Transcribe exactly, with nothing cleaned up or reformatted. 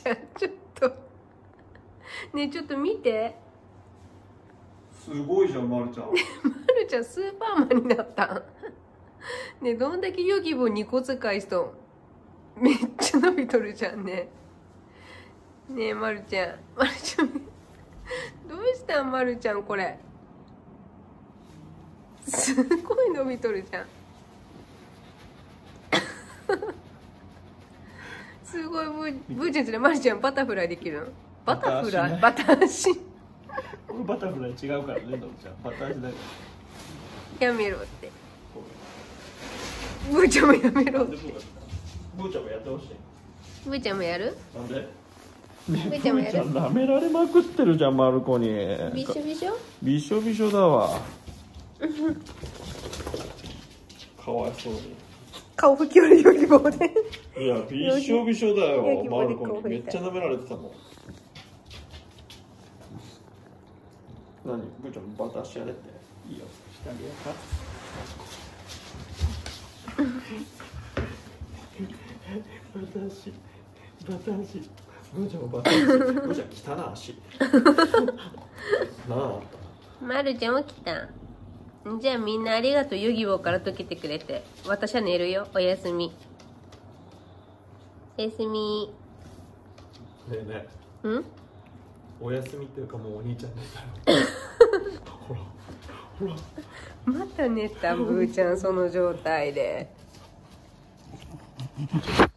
ちゃんちょっとねえちょっと見て、 すごいじゃん、まるちゃん。 まるちゃんスーパーマンになったんねえどんだけヨギボーにこ使いしとん、めっちゃ伸びとるじゃんね。ねえまるちゃん、まるちゃんどうしたんまるちゃん、これすごい伸びとるじゃんすごい。ブーブーちゃんちでまるちゃんバタフライできるん？バタフライ、バタ足バタフライ違うからね、のぶちゃん。バタ足だかやめろって、ブーちゃんもやめろら。 って。 ブーちゃんもやってほしい。 ブーちゃんもやる？ なんで？ ブーちゃんもやる？ 舐められまくってるじゃん、まる子に。 びしょびしょ？ びしょびしょだわ。かわいそうに。 顔拭き割りヨギボーでいや、びしょびしょだよ、 ヨギボまーで顔拭いた。 る子に。めっちゃ舐められてたもん。何、ブーちゃんバタ足やれって。いいよ、してあげようか。バタ足、バタ足。ブーちゃんもバタ足。ブーちゃん汚い足。なあ。 まるちゃんも来た。じゃあみんなありがとう、ヨギボーから解けてくれて。私は寝るよ、おやすみ。おやすみ。 ねえねえ。ん？ お休みっていうかもうお兄ちゃん寝たよ。ほらほら。 また寝た、ブーちゃんその状態で。